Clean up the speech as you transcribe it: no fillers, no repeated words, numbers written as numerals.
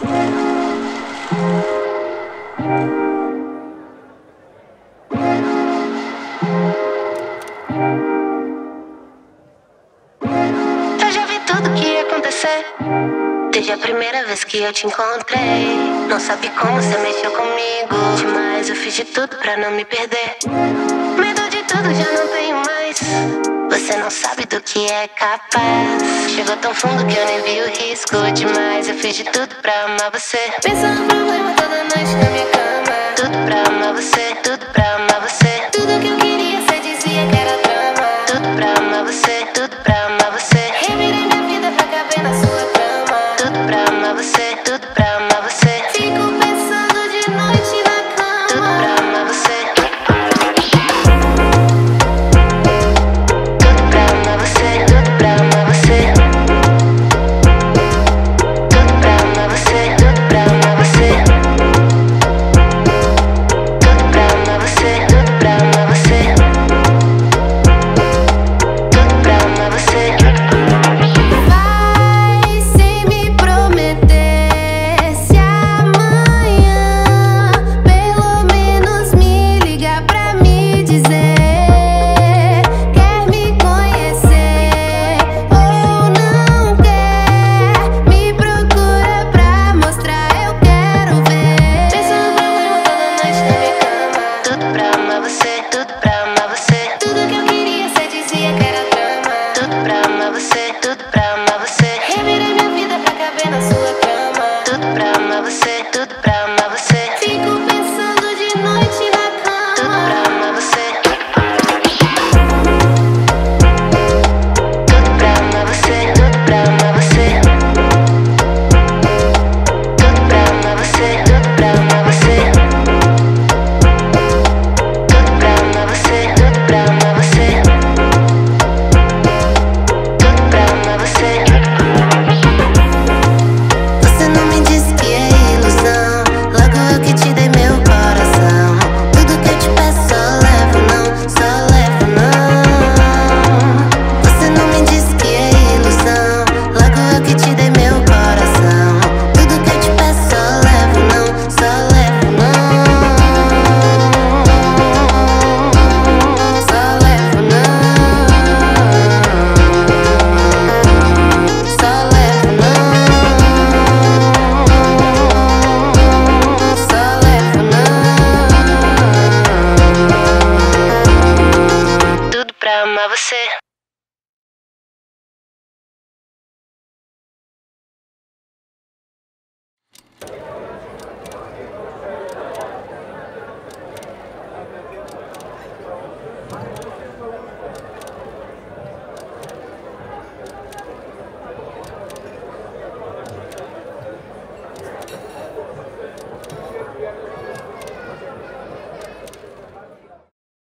Eu já vi tudo que ia acontecer desde a primeira vez que eu te encontrei. Não sabe como você mexeu comigo. Demais, eu fiz de tudo pra não me perder. Medo de tudo, já não tenho mais. Você não sabe do que é capaz. Chegou tão fundo que eu nem vi o risco. Demais, eu fiz de tudo pra amar você. Penso no problema toda noite na minha cama. Tudo pra amar você, tudo